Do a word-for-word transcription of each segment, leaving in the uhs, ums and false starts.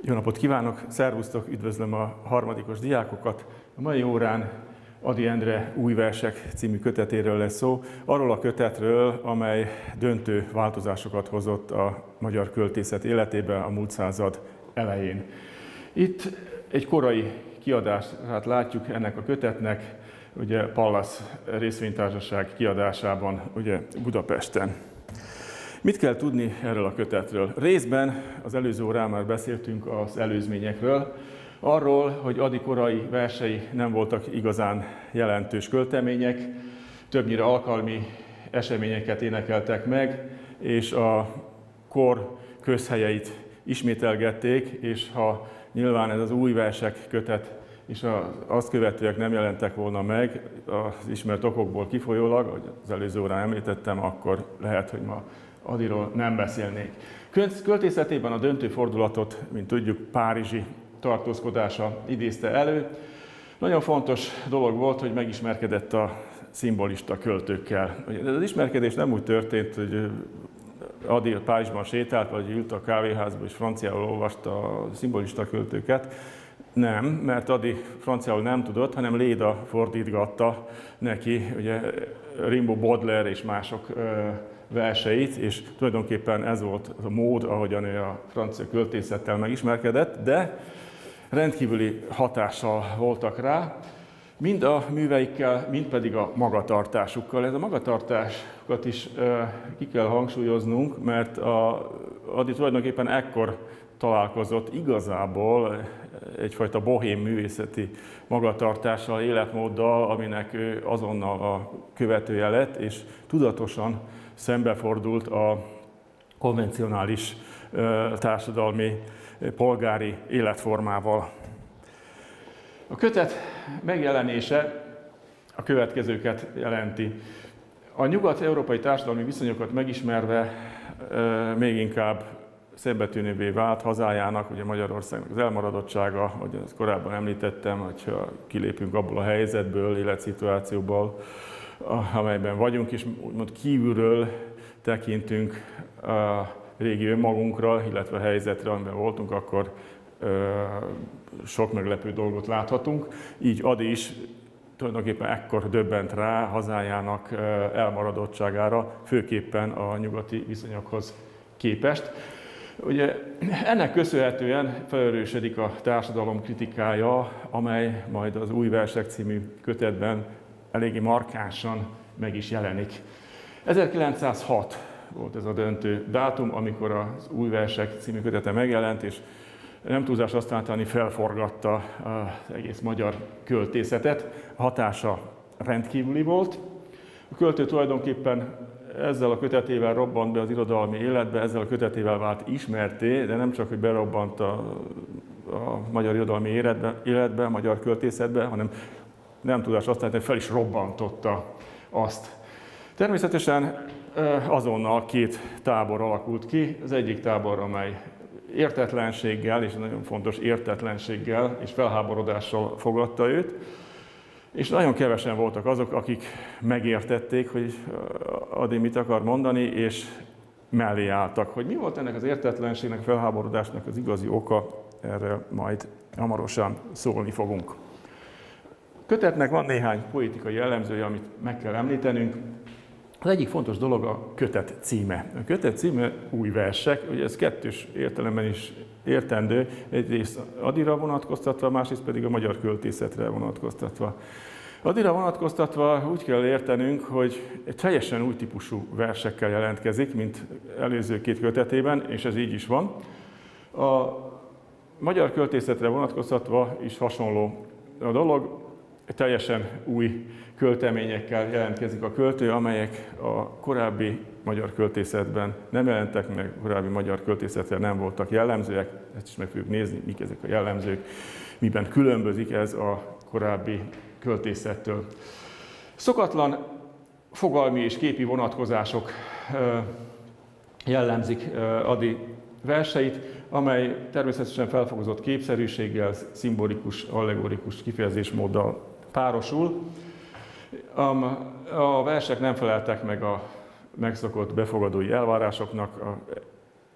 Jó napot kívánok, szervusztok, üdvözlöm a harmadikos diákokat. A mai órán Ady Endre Új versek című kötetéről lesz szó, arról a kötetről, amely döntő változásokat hozott a magyar költészet életébe a múlt század elején. Itt egy korai kiadását látjuk ennek a kötetnek, ugye Pallas részvénytársaság kiadásában, ugye Budapesten. Mit kell tudni erről a kötetről? Részben az előző órán már beszéltünk az előzményekről, arról, hogy Ady korai versei nem voltak igazán jelentős költemények, többnyire alkalmi eseményeket énekeltek meg, és a kor közhelyeit ismételgették, és ha nyilván ez az új versek kötet és azt követőek nem jelentek volna meg, az ismert okokból kifolyólag, ahogy az előző órán említettem, akkor lehet, hogy ma Adyról nem beszélnék. Költészetében a döntő fordulatot, mint tudjuk, párizsi tartózkodása idézte elő. Nagyon fontos dolog volt, hogy megismerkedett a szimbolista költőkkel. Ez az ismerkedés nem úgy történt, hogy Ady Párizsban sétált, vagy ült a kávéházba és franciául olvasta a szimbolista költőket. Nem, mert Ady franciául nem tudott, hanem Léda fordítgatta neki, ugye Rimbaud, Baudelaire és mások verseit, és tulajdonképpen ez volt az a mód, ahogyan ő a francia költészettel megismerkedett, de rendkívüli hatással voltak rá, mind a műveikkel, mind pedig a magatartásukkal. Ez a magatartásukat is ki kell hangsúlyoznunk, mert a Ady tulajdonképpen ekkor találkozott igazából egyfajta bohém művészeti magatartással, életmóddal, aminek ő azonnal a követője lett, és tudatosan szembefordult a konvencionális társadalmi, polgári életformával. A kötet megjelenése a következőket jelenti. A nyugat-európai társadalmi viszonyokat megismerve még inkább szembetűnővé vált hazájának, ugye Magyarországnak az elmaradottsága, ahogy ezt korábban említettem, hogyha kilépünk abból a helyzetből, életszituációból, amelyben vagyunk, és úgymond kívülről tekintünk a régi önmagunkra, illetve a helyzetre, amiben voltunk, akkor sok meglepő dolgot láthatunk. Így Ady is tulajdonképpen ekkor döbbent rá hazájának elmaradottságára, főképpen a nyugati viszonyokhoz képest. Ugye ennek köszönhetően felerősödik a társadalom kritikája, amely majd az Új versek című kötetben eléggé markánsan meg is jelenik. ezerkilencszázhat volt ez a döntő dátum, amikor az Új versek című kötete megjelent, és nem túlzás azt állítani, felforgatta az egész magyar költészetet. A hatása rendkívüli volt. A költő tulajdonképpen ezzel a kötetével robbant be az irodalmi életbe, ezzel a kötetével vált ismertté, de nem csak, hogy berobbant a, a magyar irodalmi életbe, életbe, a magyar költészetbe, hanem nem tudás azt látni, hogy fel is robbantotta azt. Természetesen azonnal két tábor alakult ki. Az egyik tábor, amely értetlenséggel, és nagyon fontos értetlenséggel és felháborodással fogadta őt, és nagyon kevesen voltak azok, akik megértették, hogy Ady mit akar mondani, és mellé álltak. Hogy mi volt ennek az értetlenségnek, felháborodásnak az igazi oka, erről majd hamarosan szólni fogunk. A kötetnek van néhány poetikai jellemzője, amit meg kell említenünk. Az egyik fontos dolog a kötet címe. A kötet címe Új versek, ugye ez kettős értelemben is értendő, egyrészt Adyra vonatkoztatva, másrészt pedig a magyar költészetre vonatkoztatva. Adyra vonatkoztatva úgy kell értenünk, hogy egy teljesen új típusú versekkel jelentkezik, mint előző két kötetében, és ez így is van. A magyar költészetre vonatkoztatva is hasonló a dolog, teljesen új költeményekkel jelentkezik a költő, amelyek a korábbi magyar költészetben nem jelentek meg, korábbi magyar költészetre nem voltak jellemzőek, ezt is meg fogjuk nézni, mik ezek a jellemzők, miben különbözik ez a korábbi költészettől. Szokatlan fogalmi és képi vonatkozások jellemzik Ady verseit, amely természetesen felfogozott képszerűséggel, szimbolikus, allegorikus kifejezésmóddal párosul. A versek nem feleltek meg a megszokott befogadói elvárásoknak, a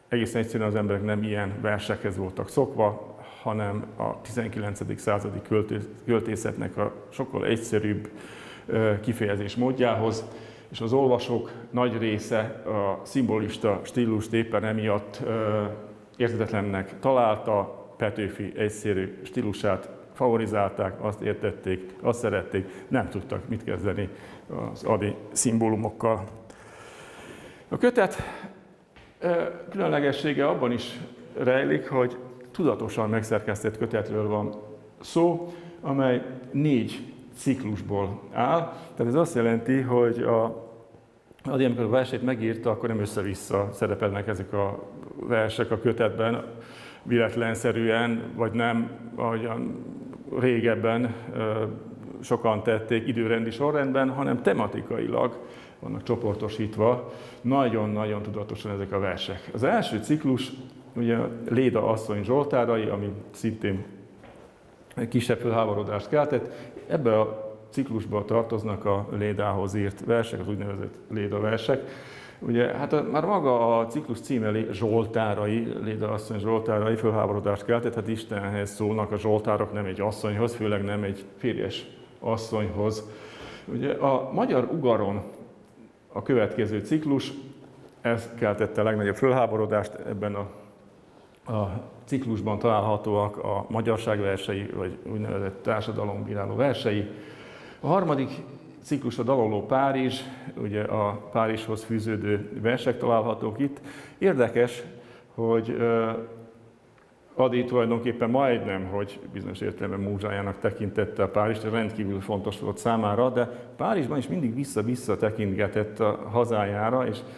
egészen egyszerűen az emberek nem ilyen versekhez voltak szokva, hanem a tizenkilencedik századi költészetnek a sokkal egyszerűbb kifejezés módjához, és az olvasók nagy része a szimbolista stílust éppen emiatt érthetetlennek találta, Petőfi egyszerű stílusát favorizálták, azt értették, azt szerették, nem tudtak mit kezdeni az adi szimbólumokkal. A kötet különlegessége abban is rejlik, hogy tudatosan megszerkesztett kötetről van szó, amely négy ciklusból áll. Tehát ez azt jelenti, hogy a Ady, amikor a versét megírta, akkor nem össze-vissza szerepelnek ezek a versek a kötetben, véletlenszerűen, vagy nem, ahogyan régebben sokan tették időrendi sorrendben, hanem tematikailag vannak csoportosítva, nagyon-nagyon tudatosan ezek a versek. Az első ciklus, ugye Léda asszony zsoltárai, ami szintén kisebb fölháborodást keltett, ebbe a ciklusba tartoznak a Lédához írt versek, az úgynevezett Léda versek. Ugye, hát a, már maga a ciklus címe Zsoltárai, Léda asszony zsoltárai fölháborodást keltett, hát Istenhez szólnak a zsoltárok, nem egy asszonyhoz, főleg nem egy férjes asszonyhoz. Ugye a magyar ugaron a következő ciklus, ez keltette a legnagyobb fölháborodást, ebben a, a ciklusban találhatóak a magyarság versei, vagy úgynevezett társadalombíráló versei. A harmadik ciklus a Daloló Párizs, ugye a Párizshoz fűződő versek találhatók itt. Érdekes, hogy Ady tulajdonképpen majdnem, hogy bizonyos értelemben múzsájának tekintette a Párizst, ez rendkívül fontos volt számára, de Párizsban is mindig vissza-vissza tekintgetett a hazájára, és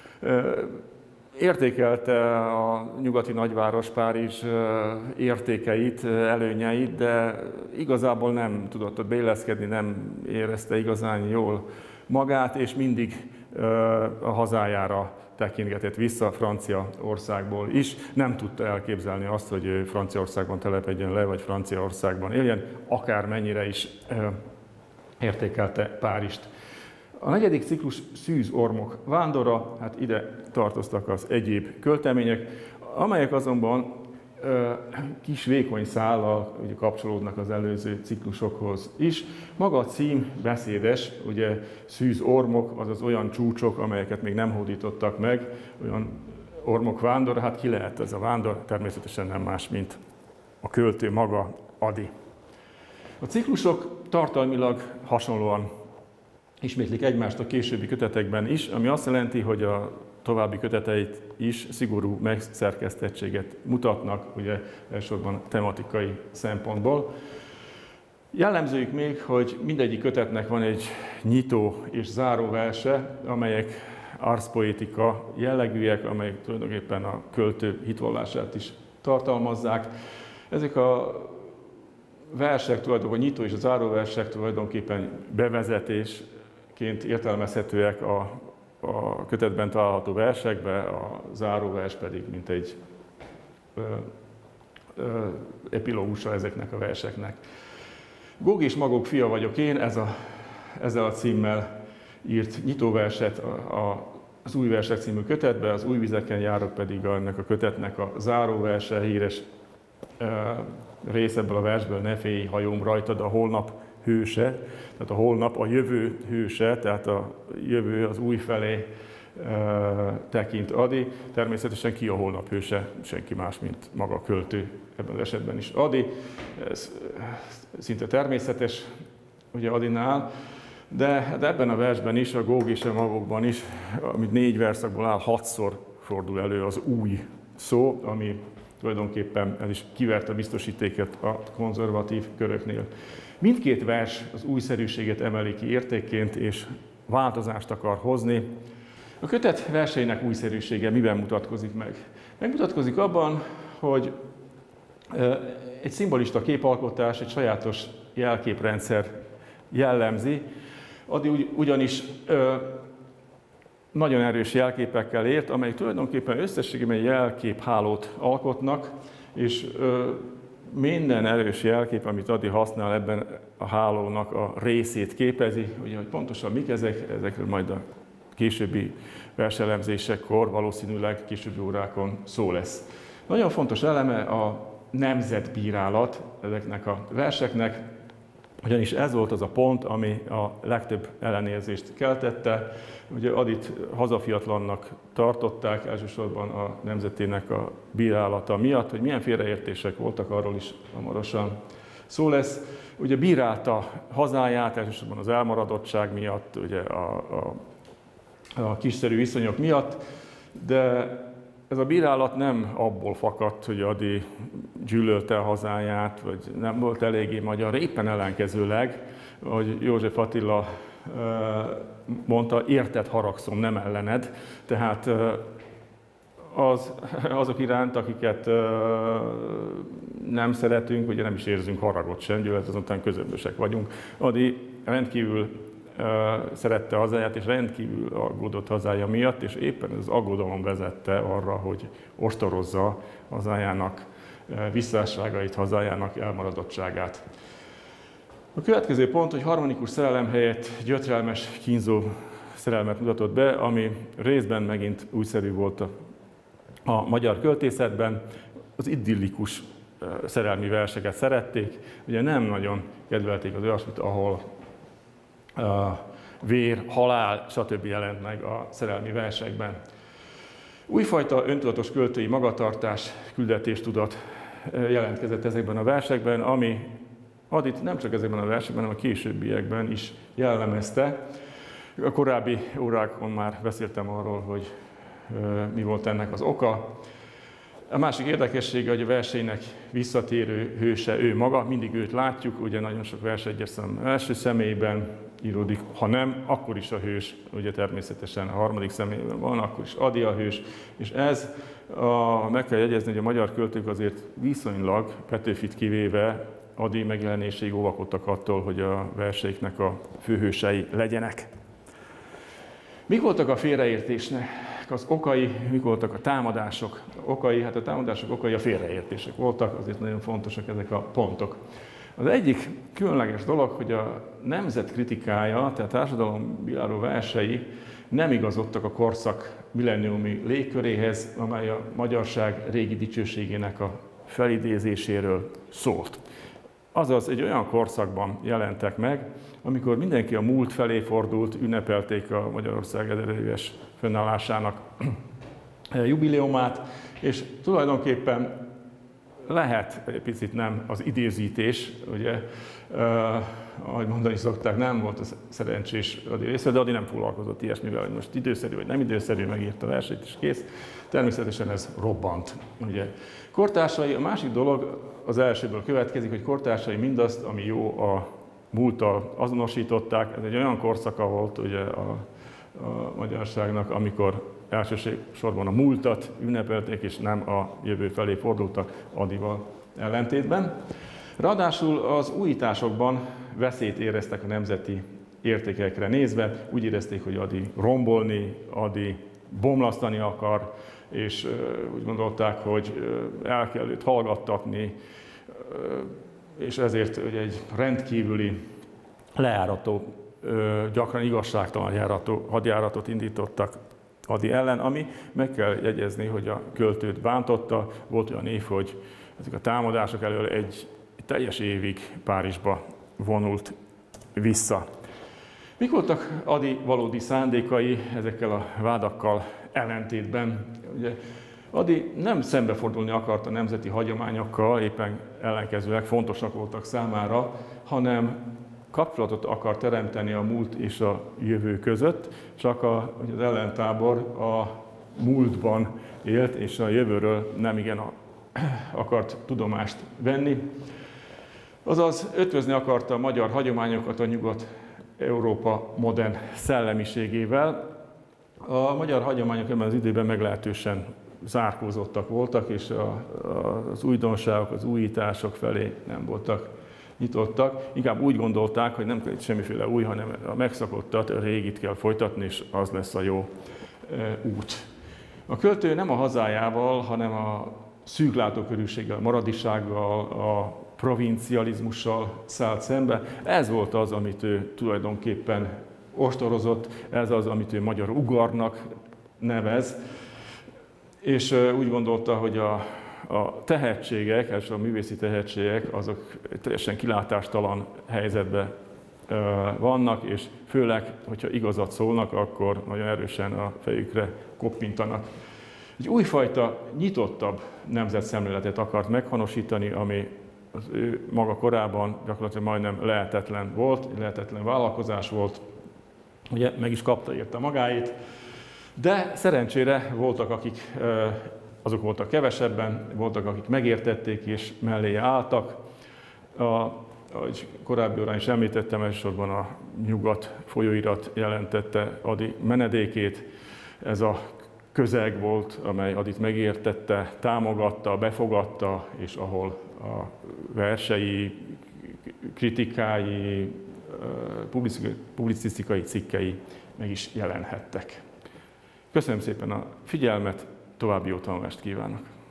értékelte a nyugati nagyváros Párizs értékeit, előnyeit, de igazából nem tudott ott beilleszkedni, nem érezte igazán jól magát, és mindig a hazájára tekintgetett vissza Franciaországból is. Nem tudta elképzelni azt, hogy ő Franciaországban telepedjen le, vagy Franciaországban éljen, akármennyire is értékelte Párizst. A negyedik ciklus Szűz ormok vándora, hát ide tartoztak az egyéb költemények, amelyek azonban ö, kis vékony szállal ugye, kapcsolódnak az előző ciklusokhoz is. Maga a cím beszédes, ugye szűz ormok, azaz olyan csúcsok, amelyeket még nem hódítottak meg, olyan ormok vándora, hát ki lehet ez a vándor? Természetesen nem más, mint a költő maga, Ady. A ciklusok tartalmilag hasonlóan ismétlik egymást a későbbi kötetekben is, ami azt jelenti, hogy a további köteteit is szigorú megszerkesztettséget mutatnak, ugye elsősorban tematikai szempontból. Jellemzőjük még, hogy mindegyik kötetnek van egy nyitó és záró verse, amelyek arszpoetika jellegűek, amelyek tulajdonképpen a költő hitvallását is tartalmazzák. Ezek a versek, tulajdonképpen a nyitó és a záró versek tulajdonképpen bevezetésként értelmezhetőek a, a kötetben található versekbe, a záróvers pedig mint egy ö, ö, epilógusa ezeknek a verseknek. Góg és Magog fia vagyok én, ez a, ezzel a címmel írt nyitóverset a, a, az Új versek című kötetbe, az Új vizeken járok pedig ennek a kötetnek a záróverse, híres ö, rész ebből a versből, ne félj, hajóm rajtad, a holnap hőse, tehát a holnap a jövő hőse, tehát a jövő az új felé e, tekint Ady. Természetesen ki a holnap hőse? Senki más, mint maga a költő, ebben az esetben is Ady. Ez szinte természetes ugye Adynál, de, de ebben a versben is, a Góg és a Magogban is, amit négy verszakból áll, hatszor fordul elő az új szó, ami tulajdonképpen ez is kiverte a biztosítéket a konzervatív köröknél. Mindkét vers az újszerűséget emeli ki értékként, és változást akar hozni. A kötet verseinek újszerűsége miben mutatkozik meg? Megmutatkozik abban, hogy egy szimbolista képalkotás, egy sajátos jelképrendszer jellemzi. Ady ugyanis nagyon erős jelképekkel élt, amelyek tulajdonképpen összességében jelképhálót alkotnak, és minden erős jelkép, amit Ady használ, ebben a hálónak a részét képezi. Ugye, hogy pontosan mik ezek, ezekről majd a későbbi verselemzésekor, valószínűleg későbbi órákon szó lesz. Nagyon fontos eleme a nemzetbírálat ezeknek a verseknek, ugyanis ez volt az a pont, ami a legtöbb ellenérzést keltette. Ugye Adit hazafiatlannak tartották, elsősorban a nemzetének a bírálata miatt, hogy milyen félreértések voltak, arról is hamarosan szó lesz. Ugye bírálta hazáját, elsősorban az elmaradottság miatt, ugye a, a, a kiszerű viszonyok miatt, de ez a bírálat nem abból fakadt, hogy Ady gyűlölte a hazáját, vagy nem volt eléggé magyar, éppen ellenkezőleg, hogy József Attila mondta, érted, haragszom, nem ellened. Tehát az, azok iránt, akiket nem szeretünk, ugye nem is érzünk haragot sem, gyűlölet, azután közömbösek vagyunk. Ady rendkívül szerette hazáját, és rendkívül aggódott hazája miatt, és éppen ez az aggodalom vezette arra, hogy ostorozza hazájának visszásságait, hazájának elmaradottságát. A következő pont, hogy harmonikus szerelem helyett gyötrelmes, kínzó szerelmet mutatott be, ami részben megint újszerű volt a, a magyar költészetben. Az idillikus szerelmi verseket szerették, ugye nem nagyon kedvelték az olyasmit, ahol uh, vér, halál, stb. Jelent meg a szerelmi versekben. Újfajta öntudatos költői magatartás, küldetéstudat jelentkezett ezekben a versekben, ami Adyt nem csak ezekben a versekben, hanem a későbbiekben is jellemezte. A korábbi órákon már beszéltem arról, hogy mi volt ennek az oka. A másik érdekessége, hogy a verseinek visszatérő hőse ő maga, mindig őt látjuk, ugye nagyon sok vers egyes szám első személyben íródik, ha nem, akkor is a hős, ugye természetesen a harmadik személyben van, akkor is Ady a hős, és ez, a, meg kell jegyezni, hogy a magyar költők azért viszonylag, Petőfit kivéve, Ady megjelenéséig óvakodtak attól, hogy a verseiknek a főhősei legyenek. Mik voltak a félreértésnek az okai, mik voltak a támadások okai? Hát a támadások okai a félreértések voltak, azért nagyon fontosak ezek a pontok. Az egyik különleges dolog, hogy a nemzet kritikája, tehát a társadalombíráló versei nem igazodtak a korszak millenniumi légköréhez, amely a magyarság régi dicsőségének a felidézéséről szólt. Azaz egy olyan korszakban jelentek meg, amikor mindenki a múlt felé fordult, ünnepelték a Magyarország ezer éves fennállásának jubileumát, és tulajdonképpen lehet egy picit nem az idézítés, ugye, eh, ahogy mondani szokták, nem volt az szerencsés Ady része, de Ady nem foglalkozott ilyesmivel, hogy most időszerű vagy nem időszerű, megírta a versét és kész. Természetesen ez robbant. Ugye. Kortársai, a másik dolog az elsőből következik, hogy kortársai mindazt, ami jó, a múlttal azonosították. Ez egy olyan korszaka volt ugye a, a magyarságnak, amikor elsősorban a múltat ünnepelték, és nem a jövő felé fordultak Adyval ellentétben. Ráadásul az újításokban veszélyt éreztek a nemzeti értékekre nézve, úgy érezték, hogy Ady rombolni, Ady bomlasztani akar, és úgy gondolták, hogy el kell őt hallgattatni, és ezért hogy egy rendkívüli lejárató, gyakran igazságtalan járató, hadjáratot indítottak Ady ellen, ami meg kell jegyezni, hogy a költőt bántotta. Volt olyan év, hogy ezek a támadások elől egy teljes évig Párizsba vonult vissza. Mik voltak Ady valódi szándékai ezekkel a vádakkal ellentétben? Ugye, Ady nem szembefordulni akart a nemzeti hagyományokkal, éppen ellenkezőleg fontosak voltak számára, hanem kapcsolatot akar teremteni a múlt és a jövő között, csak a, hogy az ellentábor a múltban élt, és a jövőről nem igen akart tudomást venni. Azaz ötvözni akarta a magyar hagyományokat a Nyugat-Európa modern szellemiségével. A magyar hagyományok ebben az időben meglehetősen zárkózottak voltak, és a, a, az újdonságok, az újítások felé nem voltak nyitottak. Inkább úgy gondolták, hogy nem kell itt semmiféle új, hanem a megszokottat, a régit kell folytatni, és az lesz a jó e, út. A költő nem a hazájával, hanem a szűklátókörűséggel, maradisággal, a provincializmussal szállt szembe. Ez volt az, amit ő tulajdonképpen ostorozott, ez az, amit ő magyar ugarnak nevez, és úgy gondolta, hogy a, a tehetségek, elsősorban a művészi tehetségek, azok teljesen kilátástalan helyzetben vannak, és főleg, hogyha igazat szólnak, akkor nagyon erősen a fejükre koppintanak. Egy újfajta, nyitottabb nemzetszemléletet akart meghonosítani, ami az ő maga korában gyakorlatilag majdnem lehetetlen volt, lehetetlen vállalkozás volt, ugye meg is kapta, írta magáit, de szerencsére voltak, akik, azok voltak kevesebben, voltak, akik megértették és melléje álltak. A, ahogy korábbi órán is említettem, elsősorban a Nyugat folyóirat jelentette Ady menedékét. Ez a közeg volt, amely Adyt megértette, támogatta, befogadta, és ahol a versei, kritikái, publicisztikai cikkei meg is jelenhettek. Köszönöm szépen a figyelmet, további jó tanulást kívánok!